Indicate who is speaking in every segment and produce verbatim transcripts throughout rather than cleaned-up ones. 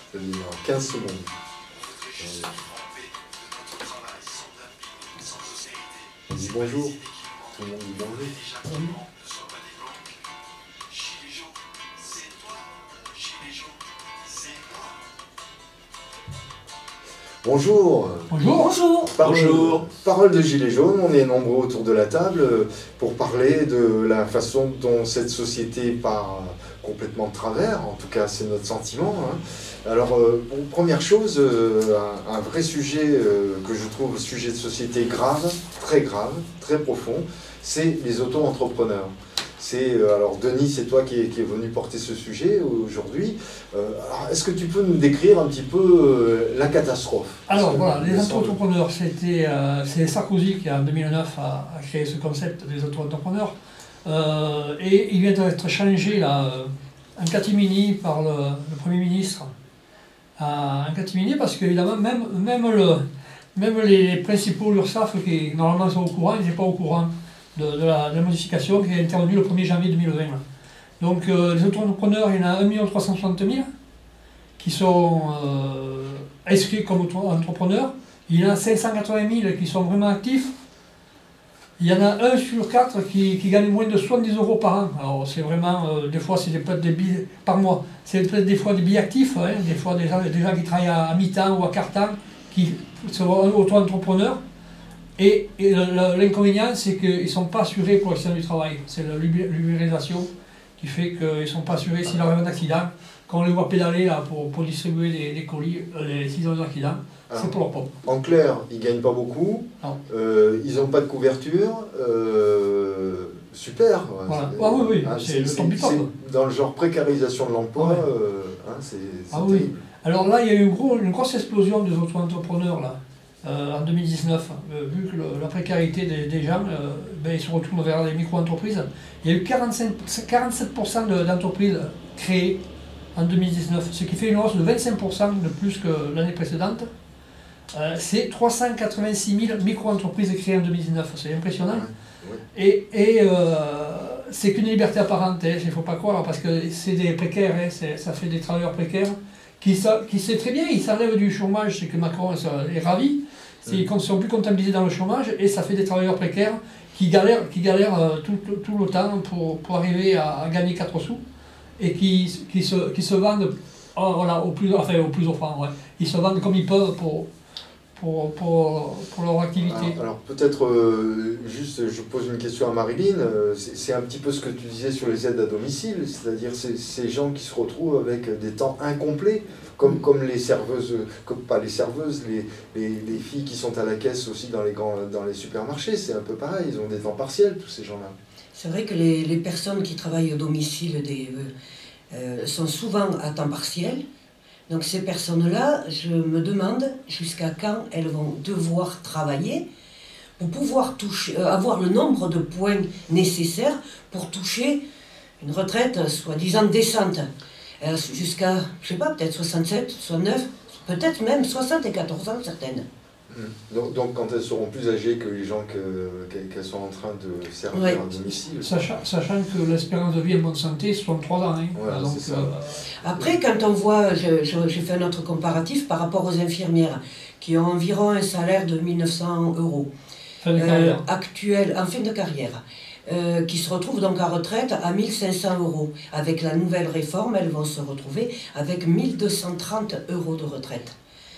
Speaker 1: C'est-à-dire en quinze secondes. On dit bonjour. Tout le monde dit bonjour. Bonjour.
Speaker 2: Bonjour. Bonjour.
Speaker 1: Parole,
Speaker 3: Bonjour.
Speaker 1: Parole de Gilets jaunes, on est nombreux autour de la table pour parler de la façon dont cette société part complètement de travers, en tout cas c'est notre sentiment. Hein. Alors, euh, bon, première chose, euh, un, un vrai sujet euh, que je trouve sujet de société grave, très grave, très profond, c'est les auto-entrepreneurs. C'est, euh, alors Denis, c'est toi qui est, qui est venu porter ce sujet aujourd'hui. Euh, Est-ce que tu peux nous décrire un petit peu euh, la catastrophe?
Speaker 2: Alors voilà, les auto-entrepreneurs, c'était euh, c'est Sarkozy qui en deux mille neuf a, a créé ce concept des auto-entrepreneurs. Euh, et il vient d'être changé là, en catimini par le, le Premier ministre. En catimini parce qu'évidemment, même, même, le, même les principaux URSSAF qui normalement sont au courant, ils n'étaient pas au courant de, de, la, de la modification qui est intervenue le premier janvier deux mille vingt. Donc euh, les auto-entrepreneurs, il y en a un million trois cent soixante mille qui sont euh, inscrits comme auto-entrepreneurs. Il y en a cinq cent quatre-vingt mille qui sont vraiment actifs. Il y en a un sur quatre qui, qui gagne moins de soixante-dix euros par an. Alors c'est vraiment, euh, des fois c'est peut-être des billets par mois, c'est peut-être des fois des billets actifs, hein, des fois des gens, des gens qui travaillent à, à mi-temps ou à quart-temps, qui sont auto-entrepreneurs. Et, et l'inconvénient c'est qu'ils ne sont pas assurés pour l'accident du travail. C'est l'ubérisation qui fait qu'ils ne sont pas assurés s'il arrive un accident. Quand on les voit pédaler là, pour, pour distribuer des, des colis, euh, les six ans d'accident, c'est pour leur propre.
Speaker 1: En clair, ils ne gagnent pas beaucoup, euh, ils n'ont pas de couverture, euh, super.
Speaker 2: Voilà. Ah oui, oui, hein, c'est le temps du temps.
Speaker 1: Dans le genre précarisation de l'emploi, ouais. euh, hein, c'est
Speaker 2: ah,
Speaker 1: terrible.
Speaker 2: Oui. Alors là, il y a eu une, gros, une grosse explosion des auto-entrepreneurs là, euh, en deux mille dix-neuf. Euh, vu que le, la précarité des, des gens, euh, ben, ils se retournent vers les micro-entreprises. Il y a eu quarante-cinq, quarante-sept pour cent d'entreprises créées en deux mille dix-neuf, ce qui fait une hausse de vingt-cinq pour cent de plus que l'année précédente. Euh, c'est trois cent quatre-vingt-six mille micro-entreprises créées en deux mille dix-neuf, c'est impressionnant. Ouais, ouais. Et, et euh, c'est qu'une liberté apparente, hein, il ne faut pas croire, parce que c'est des précaires, hein, ça fait des travailleurs précaires, qui, qui sait très bien, ils s'enlèvent du chômage, c'est que Macron est ravi, ils ne sont plus comptabilisés dans le chômage, et ça fait des travailleurs précaires qui galèrent, qui galèrent tout, tout, tout le temps pour, pour arriver à, à gagner quatre sous, et qui, qui, se, qui se vendent oh, voilà, au plus, enfin, au plus offrant, ouais. Ils se vendent comme ils peuvent pour... Pour, pour, pour leur activité.
Speaker 1: Alors, alors peut-être, euh, juste, je pose une question à Marilyn, euh, c'est un petit peu ce que tu disais sur les aides à domicile, c'est-à-dire ces gens qui se retrouvent avec des temps incomplets, comme, comme les serveuses, comme pas les serveuses, les, les, les filles qui sont à la caisse aussi dans les, grands, dans les supermarchés, c'est un peu pareil, ils ont des temps partiels, tous ces gens-là.
Speaker 4: C'est vrai que les, les personnes qui travaillent au domicile des, euh, sont souvent à temps partiel. Donc ces personnes-là, je me demande jusqu'à quand elles vont devoir travailler pour pouvoir toucher, euh, avoir le nombre de points nécessaires pour toucher une retraite soi-disant décente. Euh, jusqu'à, je sais pas, peut-être soixante-sept, soixante-neuf, peut-être même soixante-quatorze ans certaines.
Speaker 1: Donc, donc quand elles seront plus âgées que les gens qu'elles qu'elles sont en train de servir ouais. à domicile.
Speaker 2: Sachant, sachant que l'espérance de vie en bonne santé, c'est soixante-trois ans. Hein.
Speaker 1: Voilà,
Speaker 2: donc,
Speaker 1: ça.
Speaker 2: Euh...
Speaker 4: Après, quand on voit, j'ai fait un autre comparatif par rapport aux infirmières, qui ont environ un salaire de mille neuf cents euros.
Speaker 2: Fin de carrière.
Speaker 4: Euh, actuel, en fin de carrière. Euh, qui se retrouvent donc à retraite à mille cinq cents euros. Avec la nouvelle réforme, elles vont se retrouver avec mille deux cent trente euros de retraite.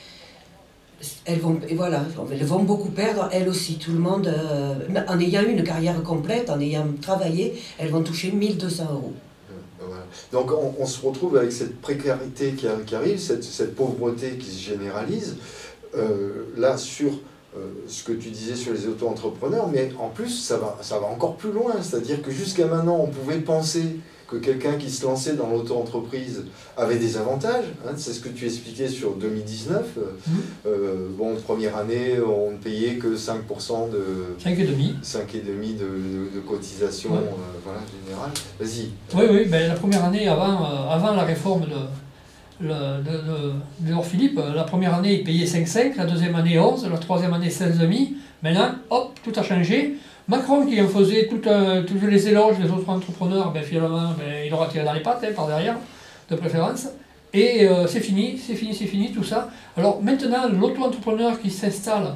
Speaker 4: Elles vont, et voilà, elles vont beaucoup perdre, elles aussi, tout le monde, euh, en ayant eu une carrière complète, en ayant travaillé, elles vont toucher mille deux cents euros.
Speaker 1: Voilà. Donc on, on se retrouve avec cette précarité qui, qui arrive, cette, cette pauvreté qui se généralise, euh, là sur euh, ce que tu disais sur les auto-entrepreneurs, mais en plus ça va, ça va encore plus loin, c'est-à-dire que jusqu'à maintenant on pouvait penser que quelqu'un qui se lançait dans l'auto-entreprise avait des avantages, hein, c'est ce que tu expliquais sur deux mille dix-neuf. Mmh. Euh, bon, première année, on ne payait que cinq pour cent de...
Speaker 2: cinq virgule cinq pour cent.
Speaker 1: cinq virgule cinq pour cent de, de, de cotisation ouais. euh, voilà, générale. Vas-y.
Speaker 2: Oui, oui, ben, la première année, avant, euh, avant la réforme de, de, de, de Laure Philippe, la première année, il payait cinq virgule cinq, la deuxième année onze, la troisième année seize virgule cinq. Maintenant, hop, tout a changé. Macron qui en faisait tous tout les éloges des autres entrepreneurs, ben finalement ben, il aura tiré dans les pattes hein, par derrière, de préférence. Et euh, c'est fini, c'est fini, c'est fini, tout ça. Alors maintenant, l'auto-entrepreneur qui s'installe,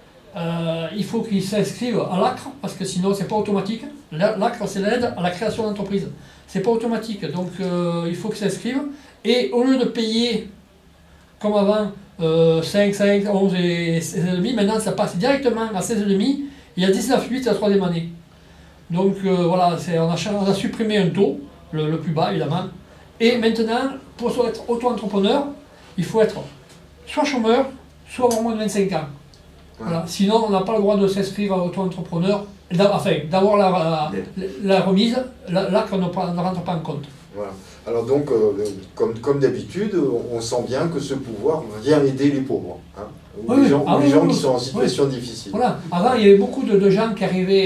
Speaker 2: euh, il faut qu'il s'inscrive à l'A C R, parce que sinon c'est pas automatique. L'A C R, c'est l'aide à la création d'entreprise. C'est pas automatique, donc euh, il faut qu'il s'inscrive. Et au lieu de payer, comme avant, euh, cinq, cinq, onze et seize virgule cinq, maintenant ça passe directement à seize virgule cinq. Il y a dix-neuf virgule huit la troisième année. Donc euh, voilà, on a, on a supprimé un taux, le, le plus bas évidemment. Et maintenant, pour être auto-entrepreneur, il faut être soit chômeur, soit avoir moins de vingt-cinq ans. Voilà. Sinon, on n'a pas le droit de s'inscrire à auto-entrepreneur, enfin, d'avoir la, la, la remise, là, là qu'on ne, ne rentre pas en compte.
Speaker 1: Voilà. Alors donc, euh, comme, comme d'habitude, on sent bien que ce pouvoir vient aider les pauvres, hein, ou
Speaker 2: oui,
Speaker 1: les gens,
Speaker 2: ah,
Speaker 1: ou les
Speaker 2: oui,
Speaker 1: gens
Speaker 2: oui,
Speaker 1: qui sont en
Speaker 2: oui.
Speaker 1: situation difficile.
Speaker 2: Voilà. Avant, il y avait beaucoup de, de gens qui arrivaient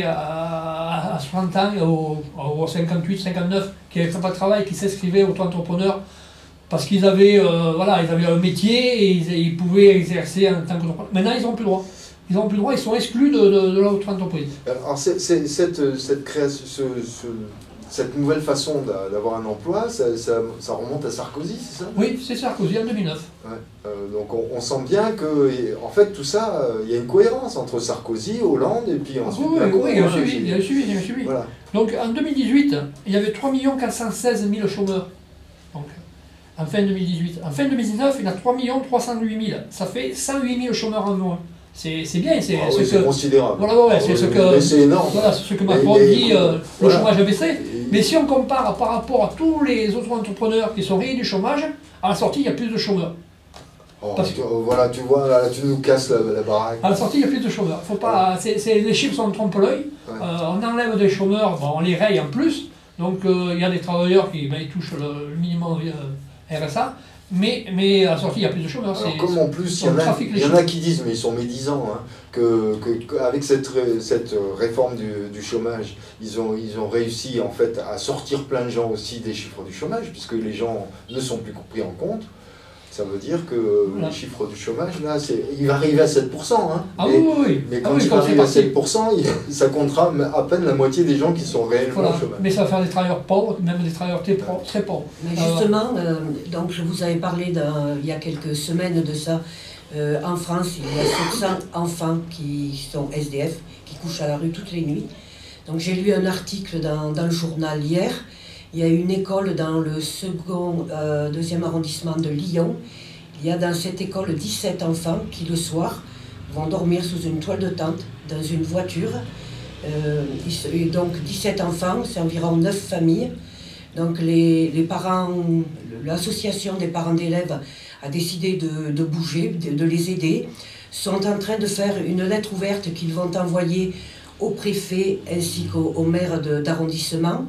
Speaker 2: à, à soixante ans, au, au cinquante-huit, cinquante-neuf, qui n'avaient pas de travail, qui s'inscrivaient auto-entrepreneurs parce qu'ils avaient, euh, voilà, ils avaient un métier et ils, ils pouvaient exercer en tant qu'entrepreneur. Maintenant, ils n'ont plus le droit. Ils n'ont plus le droit, ils sont exclus de, de, de l'auto-entreprise.
Speaker 1: Alors, c'est, c'est, cette, cette, création, ce, ce, cette nouvelle façon d'avoir un emploi, ça, ça, ça remonte à Sarkozy, c'est ça?
Speaker 2: Oui, c'est Sarkozy en deux mille neuf.
Speaker 1: Ouais. Euh, donc on, on sent bien que, en fait, tout ça, il y a une cohérence entre Sarkozy, Hollande et puis ensuite
Speaker 2: oui,
Speaker 1: Macron.
Speaker 2: Oui, il y a un suivi, il y a un suivi, il y a un suivi.
Speaker 1: Voilà.
Speaker 2: Donc en deux mille dix-huit, il y avait trois millions quatre cent seize mille chômeurs. Donc, en fin deux mille dix-huit. En fin deux mille dix-neuf, il y en a trois millions trois cent huit mille. Ça fait cent huit mille chômeurs en moins. C'est bien, c'est
Speaker 1: ah, oui,
Speaker 2: ce que...
Speaker 1: considérable.
Speaker 2: Voilà, ouais, c'est ce que...
Speaker 1: C'est énorme.
Speaker 2: Voilà, ce que Macron
Speaker 1: et,
Speaker 2: dit, euh,
Speaker 1: voilà.
Speaker 2: Le chômage a baissé. Et... Mais si on compare par rapport à tous les autres entrepreneurs qui sont rayés du chômage, à la sortie, il y a plus de chômeurs.
Speaker 1: Oh,
Speaker 2: Parce
Speaker 1: tu,
Speaker 2: que...
Speaker 1: Voilà, tu vois, là, tu nous casses la, la baraque.
Speaker 2: À la sortie, il y a plus de chômeurs. Faut pas... Ouais. C'est, c'est... Les chiffres sont trompe-l'œil.
Speaker 1: Ouais.
Speaker 2: Euh, on enlève des chômeurs, bon, on les raye en plus. Donc euh, il y a des travailleurs qui ben, ils touchent le, le minimum euh, R S A. Mais, mais à la sortie, il y a plus de chômeurs.
Speaker 1: Alors, comme en plus, il y, en a, il y en a qui disent, mais ils sont médisants, hein, que, que, qu'avec cette, cette réforme du, du chômage, ils ont, ils ont réussi en fait à sortir plein de gens aussi des chiffres du chômage, puisque les gens ne sont plus pris en compte. Ça veut dire que voilà. Le chiffre du chômage, là, il va arriver à sept pour cent. Hein,
Speaker 2: ah
Speaker 1: mais,
Speaker 2: oui, oui.
Speaker 1: mais quand
Speaker 2: ah oui,
Speaker 1: il
Speaker 2: quand
Speaker 1: va arriver à sept pour cent, il, ça comptera à peine la moitié des gens qui sont réellement
Speaker 2: voilà.
Speaker 1: au chômage.
Speaker 2: Mais ça va faire des travailleurs pauvres, même des travailleurs très, pauvres. Très pauvres.
Speaker 4: Mais justement, euh, donc je vous avais parlé il y a quelques semaines de ça. Euh, en France, il y a sept cents enfants qui sont S D F, qui couchent à la rue toutes les nuits. Donc j'ai lu un article dans, dans le journal hier. Il y a une école dans le second, euh, deuxième arrondissement de Lyon. Il y a dans cette école dix-sept enfants qui, le soir, vont dormir sous une toile de tente, dans une voiture. Euh, et donc dix-sept enfants, c'est environ neuf familles. Donc les, les parents, l'association des parents d'élèves a décidé de, de bouger, de, de les aider. Sont en train de faire une lettre ouverte qu'ils vont envoyer au préfet ainsi qu'au au maire d'arrondissement.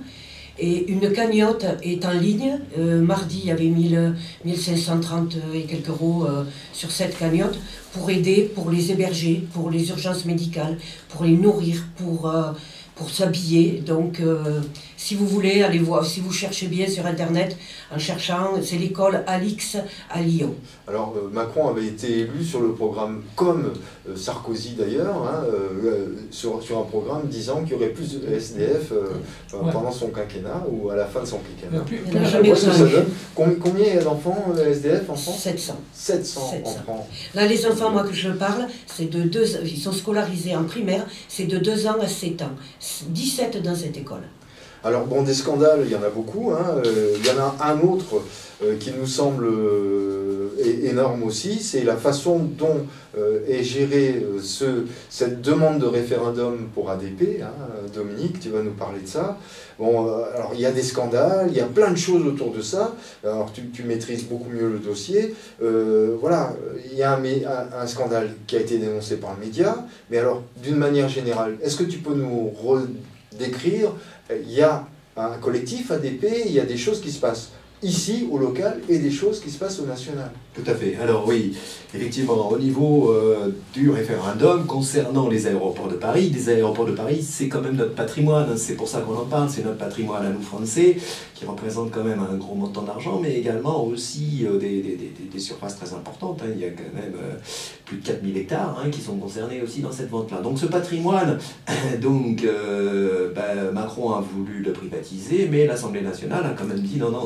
Speaker 4: Et une cagnotte est en ligne. Euh, mardi, il y avait mille cinq cent trente et quelques euros euh, sur cette cagnotte pour aider, pour les héberger, pour les urgences médicales, pour les nourrir, pour, euh, pour s'habiller. Donc, euh, si vous voulez, allez voir, si vous cherchez bien sur Internet, en cherchant, c'est l'école Alix à Lyon. Alors,
Speaker 1: euh, Macron avait été élu sur le programme, comme euh, Sarkozy d'ailleurs, hein, euh, sur, sur un programme disant qu'il y aurait plus de S D F euh, ouais. pendant son quinquennat ou à la fin de son quinquennat.
Speaker 2: Plus,
Speaker 1: plus, plus ça, ça donne. Combien, combien il y a d'enfants euh, S D F en France?
Speaker 4: sept cents.
Speaker 1: sept cents enfants.
Speaker 4: Là, les enfants, moi que je parle, c'est de deux, ils sont scolarisés en primaire, c'est de deux ans à sept ans. dix-sept dans cette école.
Speaker 1: Alors bon, des scandales, il y en a beaucoup. Hein. Euh, il y en a un autre euh, qui nous semble euh, énorme aussi, c'est la façon dont euh, est gérée euh, ce, cette demande de référendum pour A D P. Hein. Dominique, tu vas nous parler de ça. Bon, euh, alors il y a des scandales, il y a plein de choses autour de ça. Alors tu, tu maîtrises beaucoup mieux le dossier. Euh, voilà, il y a un, un, un scandale qui a été dénoncé par le média. Mais alors, d'une manière générale, est-ce que tu peux nous redécrire? Il y a un collectif A D P, il y a des choses qui se passent ici, au local, et des choses qui se passent au national.
Speaker 3: Tout à fait. Alors oui, effectivement, au niveau euh, du référendum concernant les aéroports de Paris, les aéroports de Paris, c'est quand même notre patrimoine, c'est pour ça qu'on en parle, c'est notre patrimoine à nous Français, qui représente quand même un gros montant d'argent, mais également aussi euh, des, des, des, des surfaces très importantes. Hein. Il y a quand même euh, plus de quatre mille hectares hein, qui sont concernés aussi dans cette vente-là. Donc ce patrimoine, donc euh, ben, Macron a voulu le privatiser, mais l'Assemblée nationale a quand même dit non, non, ça se passera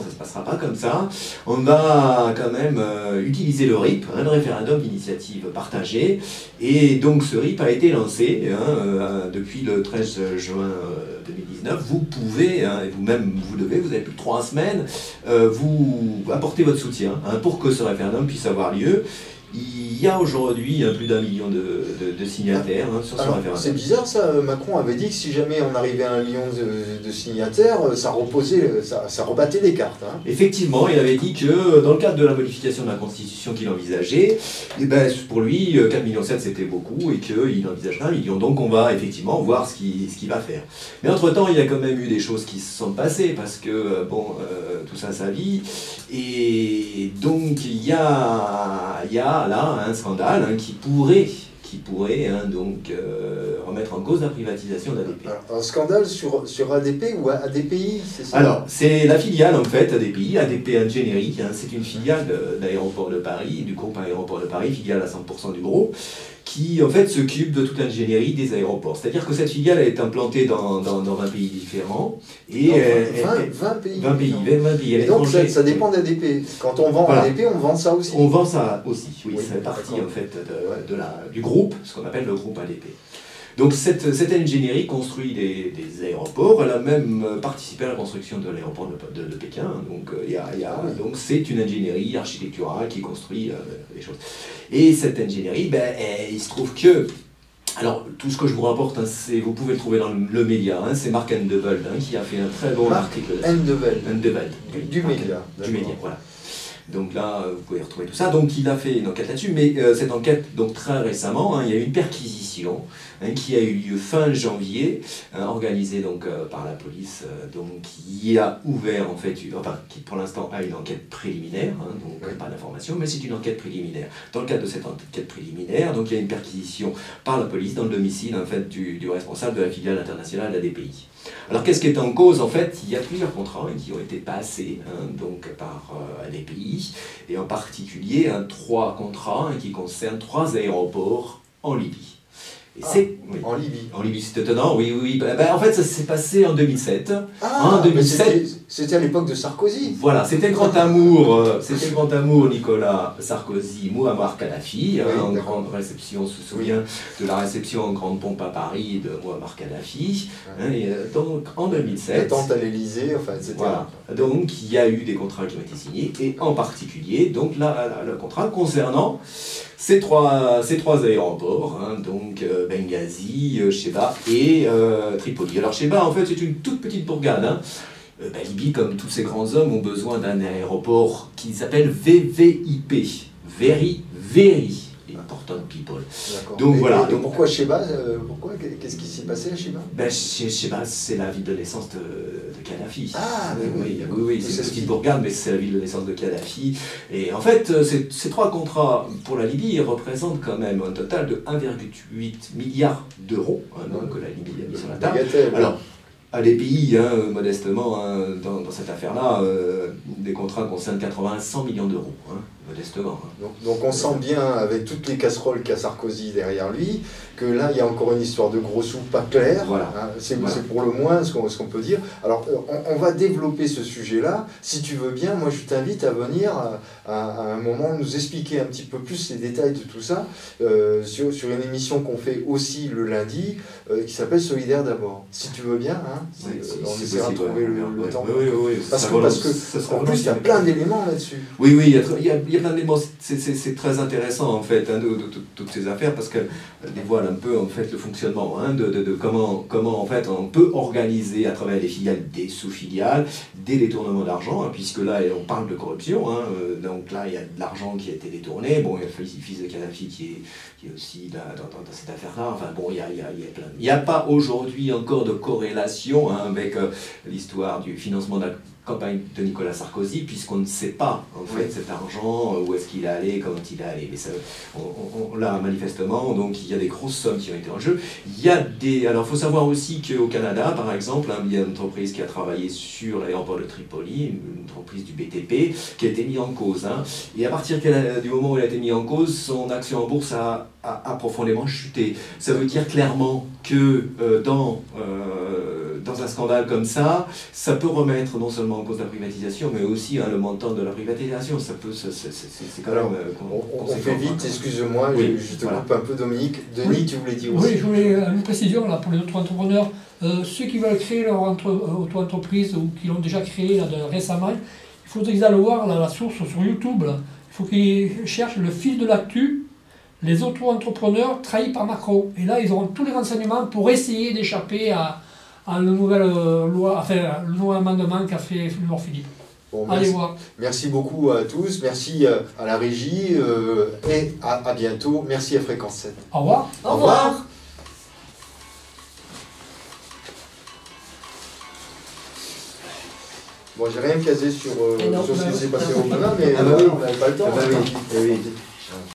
Speaker 3: fera pas comme ça. On va quand même euh, utiliser le R I P, hein, le référendum d'initiative partagée. Et donc ce R I P a été lancé hein, euh, depuis le treize juin deux mille dix-neuf. Vous pouvez, hein, et vous-même vous devez, vous avez plus de trois semaines, euh, vous apporter votre soutien hein, pour que ce référendum puisse avoir lieu. Il y a aujourd'hui plus d'un million de, de, de signataires hein, sur ce référendum.
Speaker 1: C'est bizarre ça, Macron avait dit que si jamais on arrivait à un million de, de signataires, ça reposait, ça, ça rebattait les cartes. Hein.
Speaker 3: Effectivement, il avait dit que dans le cadre de la modification de la Constitution qu'il envisageait, et ben, pour lui, quatre virgule sept millions c'était beaucoup et qu'il envisagerait un million. Donc on va effectivement voir ce qu'il ce qu'il va faire. Mais entre-temps, il y a quand même eu des choses qui se sont passées parce que, bon, euh, tout ça, ça vit. Et donc il y a, il y a là un scandale hein, qui pourrait, qui pourrait hein, donc euh, remettre en cause la privatisation d'A D P.
Speaker 1: Alors, un scandale sur, sur A D P ou A D P I, c'est ça?
Speaker 3: Alors, c'est la filiale en fait A D P I, A D P Ingénierie, hein, c'est une filiale d'Aéroport de Paris, du groupe Aéroport de Paris, filiale à cent pour cent du groupe, qui en fait s'occupe de toute l'ingénierie des aéroports. C'est-à-dire que cette filiale elle est implantée dans, dans, dans vingt pays différents. Et
Speaker 1: non,
Speaker 3: elle,
Speaker 1: vingt,
Speaker 3: elle,
Speaker 1: vingt pays.
Speaker 3: vingt pays, vingt pays.
Speaker 1: Et donc ça, ça dépend d'A D P. Quand on vend voilà. A D P, on vend ça aussi.
Speaker 3: On vend ça aussi, oui,
Speaker 1: oui
Speaker 3: ça fait partie en fait de, de la, du groupe, ce qu'on appelle le groupe A D P. Donc cette, cette ingénierie construit des, des aéroports, elle a même participé à la construction de l'aéroport de, de, de Pékin, donc euh, y a, y a, donc c'est une ingénierie architecturale qui construit euh, les choses. Et cette ingénierie, ben, elle, il se trouve que, alors tout ce que je vous rapporte, hein, c'est, vous pouvez le trouver dans le, le média, hein, c'est Marc Endeveld hein, qui a fait un très bon
Speaker 1: Marc
Speaker 3: article.
Speaker 1: Endeveld.
Speaker 3: Endeveld.
Speaker 1: Du, du média.
Speaker 3: Du média, voilà. Donc là, vous pouvez retrouver tout ça. Donc il a fait une enquête là-dessus, mais euh, cette enquête, donc très récemment, hein, il y a eu une perquisition hein, qui a eu lieu fin janvier, hein, organisée donc euh, par la police, euh, donc qui a ouvert en fait, enfin qui pour l'instant a une enquête préliminaire, hein, donc oui. pas d'information, mais c'est une enquête préliminaire. Dans le cadre de cette enquête préliminaire, donc il y a une perquisition par la police dans le domicile en fait du, du responsable de la filiale internationale A D P I. Alors qu'est-ce qui est en cause? En fait, il y a plusieurs contrats hein, qui ont été passés hein, donc, par euh, A D P I, et en particulier hein, trois contrats hein, qui concernent trois aéroports en Libye. Et
Speaker 1: ah,
Speaker 3: c'est, oui,
Speaker 1: en Libye.
Speaker 3: En Libye, c'est étonnant, oui, oui. Bah, bah, en fait, ça s'est passé en deux mille sept.
Speaker 1: Ah,
Speaker 3: en deux mille sept,
Speaker 1: c'était à l'époque de Sarkozy.
Speaker 3: Voilà, c'était le grand amour, euh, c'était le grand amour Nicolas Sarkozy, Mouammar Kadhafi, oui, hein, en grande réception, on se souvient oui. de la réception en grande pompe à Paris de Mouammar Kadhafi. Oui. Hein, et, euh, donc en deux mille sept.
Speaker 1: L'attente à l'Élysée, enfin, et cetera.
Speaker 3: Voilà. Donc il y a eu des contrats qui ont été signés, et en particulier, donc là, là, le contrat concernant ces trois, ces trois aéroports, hein, donc euh, Benghazi, euh, Sheba et euh, Tripoli. Alors Sheba, en fait, c'est une toute petite bourgade. Hein. Euh, bah, Libye, comme tous ces grands hommes, ont besoin d'un aéroport qui s'appelle V V I P, Very, Very Important People.
Speaker 1: Donc et, voilà. Et donc, pourquoi Sheba euh, Pourquoi Qu'est-ce qui s'est passé à Sheba?
Speaker 3: Ben, Sheba, c'est la ville de naissance de, de Kadhafi.
Speaker 1: Ah,
Speaker 3: oui, oui, oui, oui, oui c'est une petite
Speaker 1: qui...
Speaker 3: bourgade, mais c'est la ville de naissance de Kadhafi. Et en fait, ces, ces trois contrats pour la Libye représentent quand même un total de un virgule huit milliard d'euros, hein, donc la Libye a mis sur la table. Alors, A D P I, hein, modestement, hein, dans, dans cette affaire-là, euh, des contrats concernent quatre-vingts à cent millions d'euros, hein, modestement. Hein.
Speaker 1: Donc, donc on sent bien, avec toutes les casseroles qu'a Sarkozy derrière lui, que là, il y a encore une histoire de gros sous pas claire.
Speaker 3: Voilà.
Speaker 1: Hein, c'est
Speaker 3: voilà.
Speaker 1: pour le moins ce qu'on ce qu'on peut dire. Alors, on, on va développer ce sujet-là. Si tu veux bien, moi, je t'invite à venir à, à, à un moment nous expliquer un petit peu plus les détails de tout ça euh, sur, sur une émission qu'on fait aussi le lundi, euh, qui s'appelle Solidaire d'abord. Si tu veux bien, hein,
Speaker 3: oui, si,
Speaker 1: on
Speaker 3: si
Speaker 1: essaiera de trouver
Speaker 3: ouais,
Speaker 1: le, le
Speaker 3: ouais,
Speaker 1: temps.
Speaker 3: Oui, oui, oui,
Speaker 1: parce que, parce que en plus, il y a plein d'éléments là-dessus.
Speaker 3: Oui, oui, il y a, il y a, il y a plein d'éléments. C'est très intéressant, en fait, hein, de, de, de, de toutes ces affaires, parce qu'elles dévoilent un peu, en fait, le fonctionnement, hein, de, de, de comment, comment, en fait, on peut organiser à travers les filiales des sous-filiales, des détournements d'argent, hein, puisque là, on parle de corruption, hein, donc là, il y a de l'argent qui a été détourné, bon, il y a le fils de Kadhafi qui est, qui est aussi là, dans, dans, dans cette affaire-là, enfin, bon, il y a, il y a, il y a plein. Il n'y a pas aujourd'hui encore de corrélation hein, avec euh, l'histoire du financement de la campagne de Nicolas Sarkozy, puisqu'on ne sait pas, en fait, oui. cet argent, où est-ce qu'il est allé, comment il est allé. Mais ça, on, on, là, manifestement, donc, il y a des grosses sommes qui ont été en jeu. Il y a des... Alors, il faut savoir aussi qu'au Canada, par exemple, hein, il y a une entreprise qui a travaillé sur l'aéroport de Tripoli, une entreprise du B T P, qui a été mise en cause. Hein. Et à partir du moment où elle a été mise en cause, son action en bourse a, a, a profondément chuté. Ça veut dire clairement que euh, dans, euh, dans un scandale comme ça, ça peut remettre non seulement seulement en cause de la privatisation, mais aussi hein, le montant de la privatisation. Ça peut, c'est, c'est, c'est quand
Speaker 1: Alors,
Speaker 3: même. Euh,
Speaker 1: on, on fait vite, excuse-moi,
Speaker 3: oui,
Speaker 1: je, je te
Speaker 3: voilà.
Speaker 1: coupe un peu, Dominique. Denis,
Speaker 2: oui.
Speaker 1: tu voulais dire aussi?
Speaker 2: Oui, je voulais une précision là, pour les auto-entrepreneurs. Euh, ceux qui veulent créer leur entre, euh, auto-entreprise ou qui l'ont déjà créé là, de, récemment, il faudrait qu'ils aillent voir là, la source sur YouTube. Là. Il faut qu'ils cherchent le fil de l'actu, les auto-entrepreneurs trahis par Macron. Et là, ils auront tous les renseignements pour essayer d'échapper à, à la nouvelle euh, loi, enfin, le nouvel amendement qu'a fait Laure Philippe.
Speaker 1: Bon,
Speaker 2: Allez
Speaker 1: merci,
Speaker 2: voir.
Speaker 1: merci beaucoup à tous, merci à la régie euh, et à, à bientôt. Merci à Fréquence sept.
Speaker 2: Au revoir.
Speaker 4: Au revoir.
Speaker 1: Bon, j'ai rien casé sur, euh,
Speaker 4: Et non,
Speaker 1: sur ce
Speaker 4: bah
Speaker 1: qui s'est
Speaker 4: oui.
Speaker 1: passé au Ghana, mais
Speaker 3: Ah bah
Speaker 1: euh,
Speaker 3: oui.
Speaker 1: on n'avait pas le temps.
Speaker 3: Ah bah oui,
Speaker 1: hein.
Speaker 3: eh oui.